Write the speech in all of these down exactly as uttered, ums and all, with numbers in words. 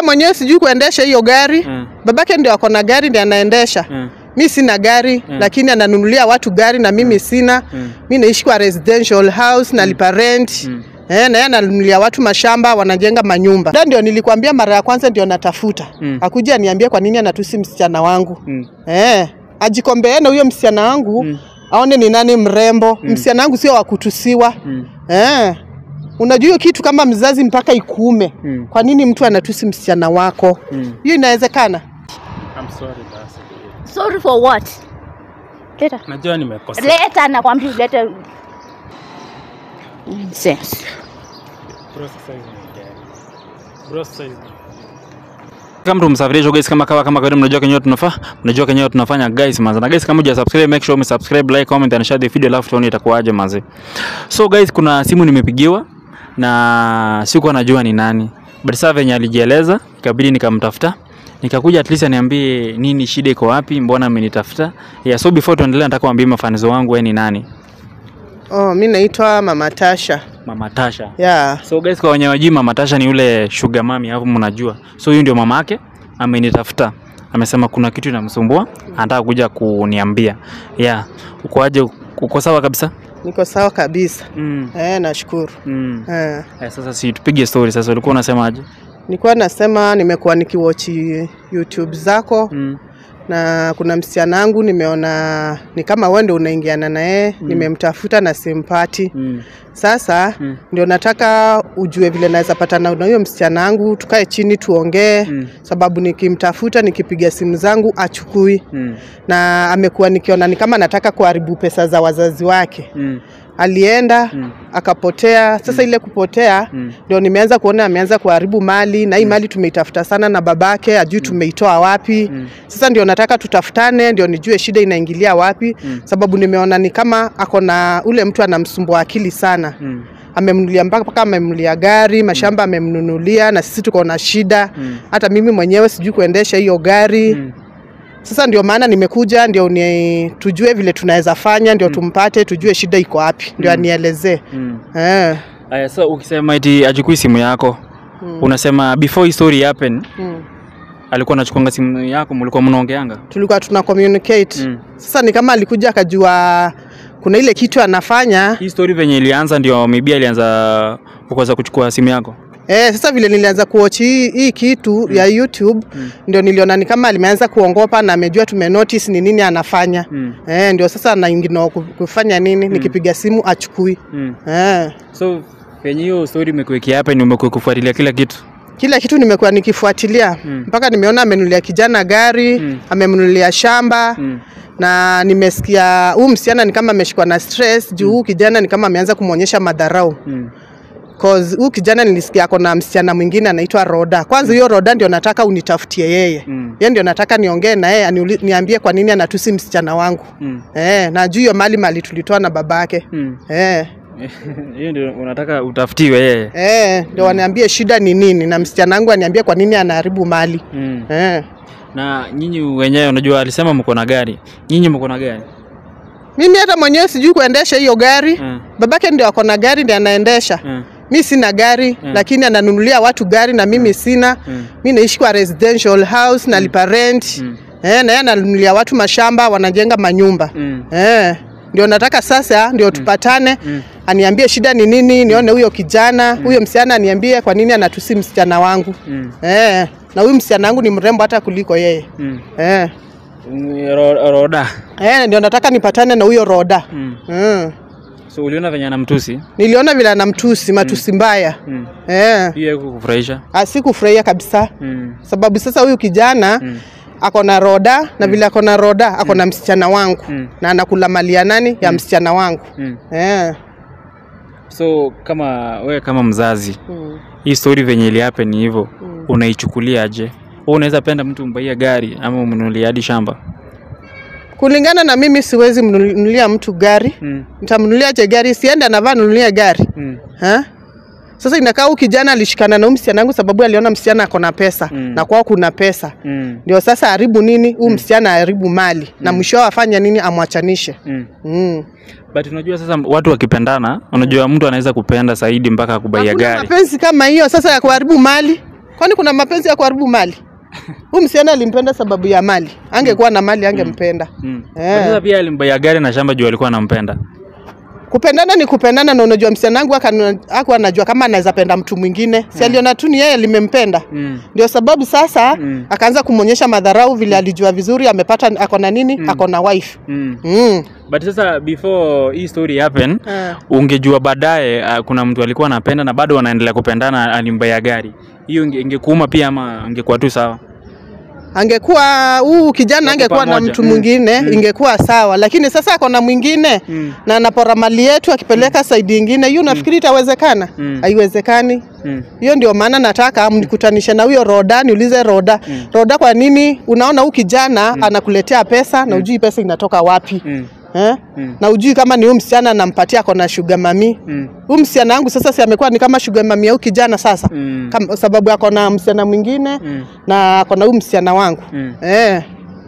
mwenyewe sijui kuendesha hiyo gari. Mm. Babake ndio ako na gari ndiye anaendesha. Mm. Mimi sina gari, mm. lakini ananunulia watu gari na mimi mm. sina. Mm. Mimi naishi kwa residential house na lipa rent. Mm. Eh, na yeye ananunulia watu mashamba, wanajenga manyumba. Ndio ndio nilikwambia mara ya kwanza ndio natafuta. Mm. Akuja niambie kwa nini anatusi msichana wangu. Mm. Eh, ajikombeane na huyo msichana wangu. Mm. Aone ni nani mrembo. Mm. Msichana wangu sio wa kutusiwa. Mm. Eh. Unajua kitu kama mzazi mpaka ikuume. Mm. Kwa nini mtu anatusi msichana wako? Mm. Hiyo inawezekana? I'm sorry basi. Sorry for what? Leta. Najua nimekosa. Leta na kwambia leta. Nonsense. Bro size ni Bro size. Kama tumsafirisho guys, kama kawa kama kawaida, mnajua kenyewe tunafaa, mnajua kenyewe tunafanya guys manze. Na guys, kama huja subscribe, make sure umesubscribe, like, comment and share the video, alafu tuone itakuwaje manze. So guys, kuna simu nimepigiwa na sikuwa najua ni nani. But sasa venye alijieleza, ikabidi nikamtafuta. Nikakuja at least aniambie nini shida iko wapi, mbona amenitafuta. Yeah, so before tuendelee nataka kuambia mafanizo wangu wewe ni nani. Oh, mimi naitwa Mama Tasha. Mama Tasha. Yeah. So guys, kwa wenye wajui Mama Tasha ni yule sugar mami hapo mnajua. So huyu ndio mama yake amenitafuta. Amesema kuna kitu inamsumbua, anataka kuja kuniambia. Yeah. Uko aje, uko sawa kabisa? Niko sawa kabisa. Mm. Eh, nashukuru. Mm. Eh. Eh, sasa si tupige story sasa. Ulikuwa unasema aje? Nilikuwa nasema nimekuwa nikiwatch YouTube zako. Mm. Na kuna msichana wangu nimeona ni kama wewe ndio unaingiana na yeye. Mm. Nimemtafuta na simpati. Mm. Sasa mm. ndio nataka ujue vile naweza patana na huyo msichana wangu, tukae chini tuongee. Mm. Sababu nikimtafuta nikipiga simu zangu achukui. Mm. Na amekuwa nikiona ni kama nataka kuharibu pesa za wazazi wake. Mm. Alienda mm. akapotea. Sasa mm. ile kupotea mm. ndio nimeanza kuona ameanza kuharibu mali, na hii mm. mali tumeitafuta sana na babake, ajui mm. tumeitoa wapi. Mm. Sasa ndio nataka tutafutane ndio nijue shida inaingilia wapi. Mm. Sababu nimeona ni kama ako na ule mtu anamsumbua akili sana. Mm. Amemnunulia mpaka paka amemnunulia gari, mashamba amemnunulia, na sisi tuko na shida. Mm. Hata mimi mwenyewe sijui kuendesha hiyo gari. Mm. Sasa ndio maana nimekuja ndio ni tujue vile tunaweza fanya ndio mm. tumpate tujue shida iko wapi ndio mm. anielezee. Mm. Eh. Aya, so ukisema eti ajikui simu yako, mm. unasema before story happen, mm. alikuwa anachukua simu yako, mlikuwa mnaongeanga? Tulikuwa tuna communicate. Mm. Sasa ni kama alikuja akajua kuna ile kitu anafanya. Hii story venye ilianza ndio maybe alianza kukosa kuchukua simu yako. Eh, sasa vile nilianza kuwatch hii, hii kitu mm. ya YouTube mm. ndio niliona ni kama alimeanza kuongopa na amejua tumenotice ni nini anafanya. Mm. Eh, ndio sasa anaingino kufanya nini mm. nikipiga simu achukui. Mm. Eh. So venye hiyo story imekuwekea hapa, ni umekuwa kufuatilia kila kitu? Kila kitu nimekuwa nikifuatilia mm. mpaka nimeona amenunulia kijana gari, mm. amemnunulia shamba. Mm. Na nimesikia huyu msichana ni kama ameshikwa na stress juu mm. kijana ni kama ameanza kumuonyesha madharau. Mm. Cause huyu kijana nilisikia ako na msichana mwingine anaitwa Roda. Kwanza hiyo mm. Roda ndio nataka unitafutie yeye. Mm. Yeye ndio nataka niongee na yeye niambie kwa nini anatusi msichana wangu. Mm. Eh, na juu hiyo mali mali tulitoa na babake. Mm. Eh. Hiyo ndio unataka utafutiwe yeye. Eh, ndio mm. waniambie shida ni nini na msichana wangu aniambie kwa nini anaharibu mali. Mm. Eh. Na nyinyi wenyewe unajua alisema mko na gari. Nyinyi mko na gari? Mimi hata mwenyewe sijui kuendesha hiyo gari. Mm. Babake ndio ako na gari ndiye anaendesha. Mm. Mimi sina gari, mm. lakini ananunulia watu gari na mimi sina. Mm. Mimi naishi kwa residential house na lipa rent. Mm. Eh, na yeye ananunulia watu mashamba, wanajenga manyumba. Mm. Eh, ndio nataka sasa ndio tupatane. Mm. Aniambie shida ni nini, nione huyo kijana, mm. huyo msichana aniambie kwa nini anatusi msichana wangu. Mm. Eh, na huyo msichana wangu ni mrembo hata kuliko yeye. Mm. Eh. Roda. Eh, ndio nataka nipatane na huyo Roda. Mm. Mm. So uliona venye anamtusi? Niliona vile anamtusi, matusi mm. mbaya. Mm. Eh. Hiyo kukufurahisha? Ah, sikufurahia kabisa. Mm. Sababu sasa huyu kijana mm. ako na Roda na mm. vile ako na Roda ako na mm. msichana wangu mm. na anakula mali ya nani ya mm. msichana wangu. Mm. Eh. So kama wewe kama mzazi, mm. hii story venye ili happen hivyo, mm. unaichukulia aje? Wewe unaweza penda mtu mbaie gari ama umnunulie hadi shamba? Kulingana na mimi siwezi mnunulia mtu gari. Mm. Nitamnunulia je gari? Sienda na vana nunulia gari. Mm. Ha? Sasa inakaa huyu kijana alishikana na msichana wangu sababu aliona msichana ako na pesa. Mm. Na kwao kuna pesa. Mm. Ndio sasa haribu nini? Huyu mm. msichana haribu mali. Mm. Na mwisho afanya nini? Amwachanishe. Mm. Mm. But unajua sasa watu wakipendana, unajua mtu anaweza kupenda zaidi mpaka kubaia gari. Mapenzi kama hiyo sasa ya kuharibu mali. Kwani kuna mapenzi ya kuharibu mali? Huyu msichana alimpenda sababu ya mali. Angekuwa na mali angempenda. Mm. Eh. Sasa pia alimbaya gari na shamba juu alikuwa anampenda. Kupendana ni kupendana, na unajua msichana wangu hakuwa anajua kama anaweza penda mtu mwingine. Mm. Si aliona tu ni yeye limempenda. Mm. Ndio sababu sasa mm. akaanza kumuonyesha madharau vile alijua vizuri amepata ako na nini? Mm. Ako na wife. Mm. Mm. But sasa before hii story happen, uh. ungejua baadaye uh, kuna mtu alikuwa anapenda na bado wanaendelea kupendana alimbaya gari. Hiyo ingekuuma pia ama ingekuwa tu sawa? Angekuwa huu kijana angekuwa na mtu mwingine mm. ingekuwa sawa, lakini sasa ako na mwingine mm. na anapora mali yetu akipeleka mm. side nyingine, hiyo nafikiri itawezekana? Mm. Haiwezekani. Hiyo mm. ndio maana nataka mnikutanishe na huyo Roda, niulize Roda. Mm. Roda, kwa nini unaona huu kijana mm. anakuletea pesa na ujui pesa inatoka wapi? Mm. Eh? Mm. Na ujui kama ni huyu msichana anampatia kona sugar mami. Mm. Huyu msichana wangu sasa si amekuwa ni kama sugar mami au kijana sasa. Mm. Kama sababu yako na msichana mwingine mm. na kona huyu msichana wangu. Mm. Eh.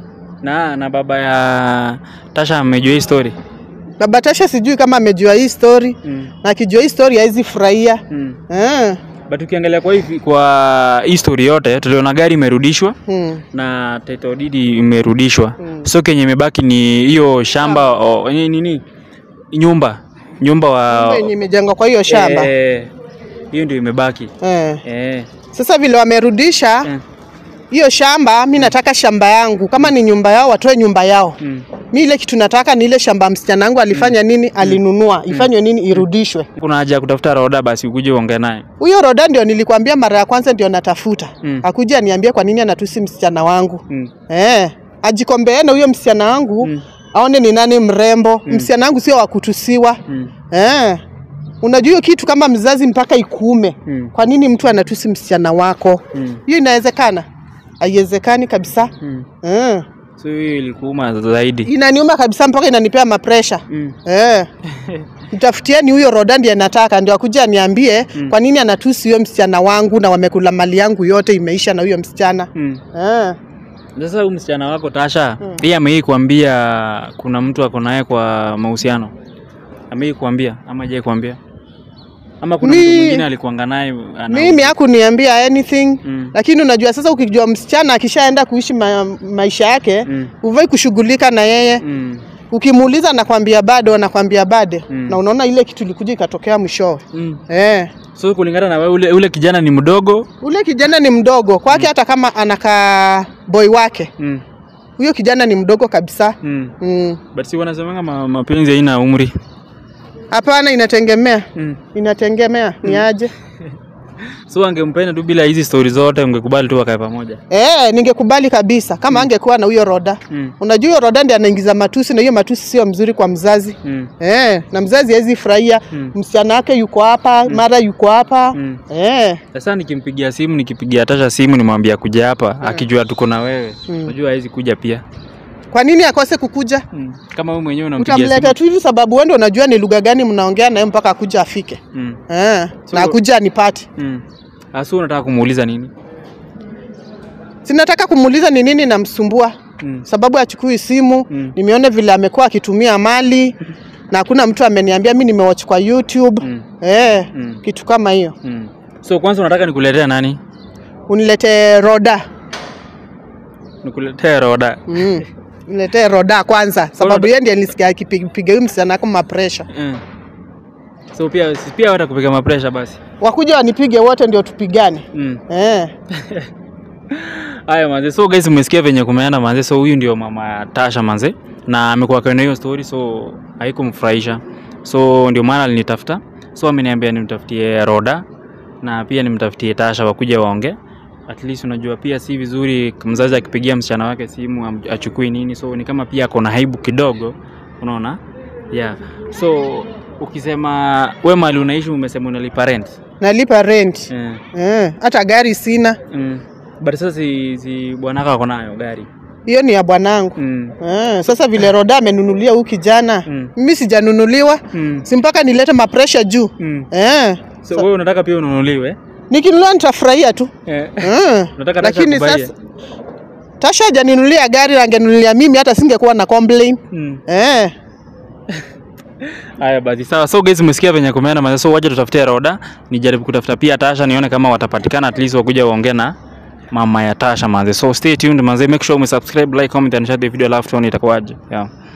Na na baba ya Tasha amejua hii story. Baba Tasha sijui kama amejua hii story. Mm. Na akijua hii story haizi furahia. Mm. Eh. But ukiangalia kwa hivi kwa history yote tuliona gari imerudishwa hmm. na title deed imerudishwa. Hmm. So kenye imebaki ni hiyo shamba o, nini nini nyumba nyumba wa nyumba yenye imejengwa kwa hiyo shamba. Eh, hiyo ndio imebaki. Eh. Eh. Sasa vile wamerudisha hiyo eh. shamba, mimi nataka shamba yangu. Kama ni nyumba yao watoe nyumba yao. Hmm. Mimi ile kitu nataka ni ile shamba msichana wangu alifanya mm. nini alinunua mm. ifanywe nini irudishwe. Kuna haja ya kutafuta Roda basi ukuje uongee naye. Huyo Roda ndio nilikwambia mara ya kwanza ndio natafuta. Mm. Akuje aniambie kwa nini anatusi msichana wangu. Mm. Eh, ajikombee na huyo msichana wangu mm. aone ni nani mrembo. Mm. Msichana wangu sio wa kutusiwa. Mm. Eh. Unajua hiyo kitu kama mzazi mpaka ikume. Mm. Kwa nini mtu anatusi msichana wako? Mm. Hiyo inawezekana? Haiwezekani kabisa. Mm. Eh. So hiyo ilikuuma zaidi. Inaniuma kabisa mpaka inanipea mapresha. Mm. Eh. Mtafutieni huyo Roda ndiye nataka ndio akuja niambie mm. kwa nini anatusi huyo msichana wangu na wamekula mali yangu yote imeisha na huyo msichana. Mm. Eh. Sasa huyo msichana wako Tasha, mm. yeye amewahi kuambia kuna mtu ako naye kwa mahusiano? Amewahi kuambia ama je kuambia? Ama kuna Mi... mtu mwingine alikuanga naye ana... Mimi hakuniambia anything. Mm. Lakini unajua sasa ukijua msichana akishaenda kuishi ma maisha yake, mm. uvai kushughulika na yeye. Mm. Ukimuuliza anakuambia bado, anakuambia bado. Mm. Na unaona ile kitu ilikuja ikatokea mwisho. Mm. Eh. So kulingana na wewe ule, ule kijana ni mdogo? Ule kijana ni mdogo. Kwake mm. hata kama anaka boy wake. Mm. Huyo kijana ni mdogo kabisa. Mm. Mm. But si wanasemanga ma, mapenzi haina umri. Hapana, inategemea. Mm. Inategemea mm. ni aje. So angempenda tu bila hizi stories zote ungekubali tu wakae pamoja? Eh, ningekubali kabisa kama mm. angekuwa na huyo Roda. Mm. Unajua huyo Roda ndiye anaingiza matusi na hiyo matusi sio mzuri kwa mzazi. Mm. Eh, na mzazi hawezi furahia mm. msichana wake yuko hapa, mm. mara yuko hapa. Mm. Eh. Sasa nikimpigia simu, nikipigia Tasha simu nimwambia kuja hapa, mm. akijua tuko na wewe. Mm. Unajua hawezi kuja pia. Kwa nini akose kukuja? Mm. Kama wewe mwenyewe unampigia simu. Utamleta tu hivi sababu wewe ndio unajua ni lugha gani mnaongea naye mpaka akuja afike. Mm. Eh, so, na akuja anipate. Mm. Asu unataka kumuuliza nini? Sinataka kumuuliza ni nini namsumbua. Mm. Sababu achukui simu, mm. nimeone vile amekuwa akitumia mali mm. na hakuna mtu ameniambia, mimi nimewatch kwa YouTube. Mm. Eh, mm. kitu kama hiyo. Mm. So kwanza unataka nikuletee nani? Unilete Roda. Nikuletee Roda. Mm. Niletee Roda kwanza sababu yeye ndiye nilisikia akipiga huyu msichana kama pressure. Mm. So pia pia wata kupiga mapresha basi. Wakuja wanipige wote ndio tupigane. Mm. Eh. Haya manze, so guys mmesikia venye kumeenda manze. So huyu ndio mama Tasha manze na amekuwa kwa hiyo story, so haikumfurahisha. So ndio maana alinitafuta. So ameniambia nimtafutie Roda na pia nimtafutie Tasha wakuja waonge. At least unajua pia si vizuri mzazi akipigia msichana wake simu achukui nini. So ni kama pia ako na aibu kidogo, unaona? Yeah. So ukisema wewe mali unaishi umesema unalipa rent? Nalipa rent. Eh. Eh, hata gari sina. Mm. But sasa si, si bwanaka wako nayo gari. Hiyo ni ya bwanangu. Mm. Eh, sasa vile Roda amenunulia huyu kijana, mm. mimi sijanunuliwa. Mm. Si mpaka nilete mapresha juu. Mm. Eh. So wewe unataka pia ununuliwe? Nikinunua nitafurahia tu. Eh. Eh. Unataka Tasha lakini sasa Tasha hajaninunulia gari, angenunulia mimi hata singekuwa na complain. Mm. Eh. Haya basi sawa. So guys msikia venye kumeana manze. So waje tutafute Roda, nijaribu kutafuta pia Tasha nione kama watapatikana at least wakuja waongee na mama ya Tasha manze. So stay tuned manze, make sure umesubscribe, like, comment and share the video, alafu tuone itakuwaje. Yeah.